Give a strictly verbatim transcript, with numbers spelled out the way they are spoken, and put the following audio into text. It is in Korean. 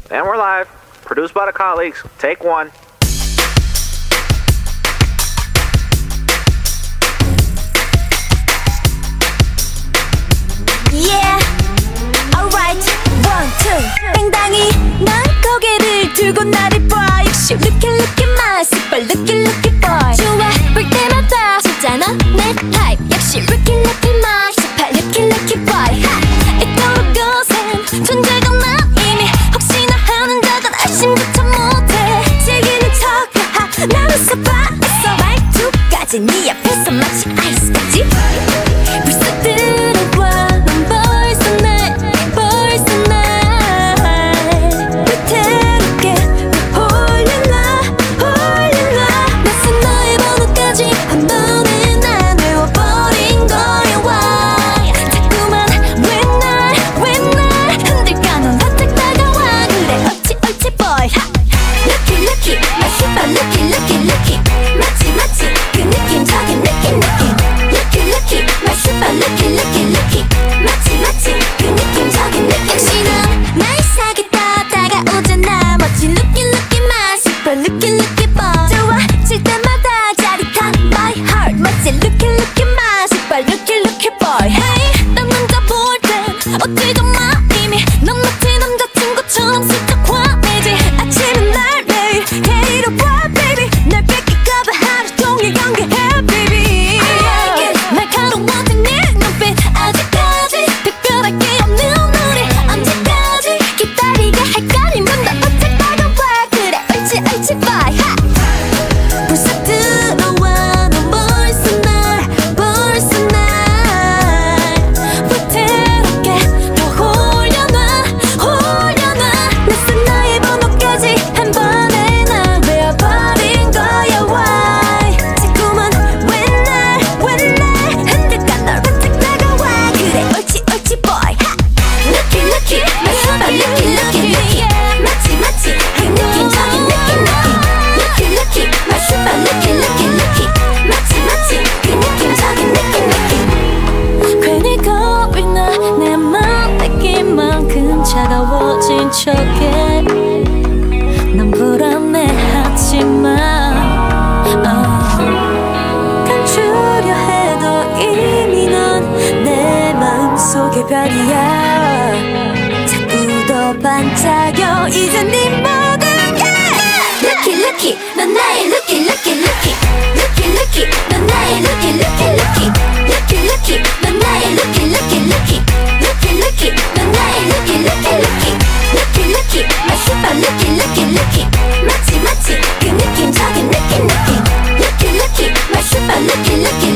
And we're live. Produced by the colleagues. Take one. Yeah, alright, one, two. 땡당이 난 고개를 들고 나를 봐. 역시 looky looky my super looky looky boy. 좋아 볼 때마다 진짜너 내 타입. 역시 looky looky my super looky looky boy. 이토록 거센 존재가 난 이미 혹시나 하는 적은 알심부터 못해. 즐기는 척 나 웃어봐 있어. 말투까지 네 앞에서 마치 아이스까지. 불쑥 들어와 넌 벌써 날 벌써 날 위태롭게 홀려놔 홀려놔. 낯선 너의 번호까지 한 번에 난 외워버린 거야. Why 자꾸만 왜 날 왜 날 흔들까. 넌 바짝 다가와. 그래 옳지 옳지 boy. Lucky lucky my super lucky lucky lucky. 마치 마치 그 느낌적인 느낌 느낌. Lucky lucky my super lucky lucky lucky. 마치 마치 그 느낌적인 느낌. 역시 넌 날 사겠다 다가오잖아. 멋진 lucky lucky my super lucky lucky boy. 좋아질 때마다 짜릿한 my heart. 멋진 lucky lucky my super lucky lucky boy. Hey 난 남자 볼 땐 어찌도 마 이미 넌 마치 남자친구처럼 슬쩍 화내지. 아침은 날 매일 데리러 와 baby. 날 뺏길까봐 하루 종일 경계해 baby. I like it 날카로운 네 눈빛. 아직까지 특별할 게 없는 우리 언제까지 기다리게 할까. 네 맘도 어째 다가와. 그래 옳지 옳지 boy. 불쑥 들어와 넌 벌써 날 벌써 날 위태롭게 더 홀려놔 홀려놔. 낯선 나의 번호까지 한 번에 날 외워버린 거야. Why 자꾸만 왜 날 왜 날 흔들까. 널 바짝 다가와. 그래 옳지 옳지 boy. Lucky lucky my super lucky lucky lucky. 마치 마치 그 느낌적인 느낌 느낌. Lucky lucky my super lucky lucky lucky. 마치 마치 그 느낌적인 느낌 느낌. 괜히 겁이 나 내 맘 뺏긴 만큼 차가워진 척해. 난 불안해하지만 감추려 해도 이미 넌 내 마음속의 별이야. 자꾸 더 반짝여 이제 네 모든 게. Lucky lucky 넌 나의 lucky lucky lucky. Lucky lucky 넌 나의 lucky lucky lucky. Lucky lucky 넌 나의 lucky lucky lucky. Lucky lucky 넌 나의 lucky lucky lucky. Lucky lucky my super lucky lucky lucky. 마치 마치 그 느낌적인 느낌 느낌. Lucky lucky my super lucky lucky